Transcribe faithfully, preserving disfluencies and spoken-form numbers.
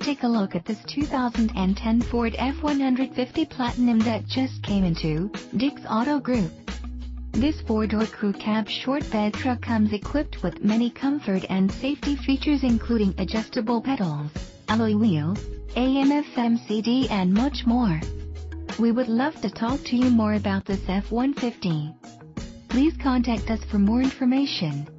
Take a look at this two thousand ten Ford F one fifty Platinum that just came into Dick's Auto Group. This four-door crew cab short bed truck comes equipped with many comfort and safety features including adjustable pedals, alloy wheels, A M F M C D and much more. We would love to talk to you more about this F one fifty. Please contact us for more information.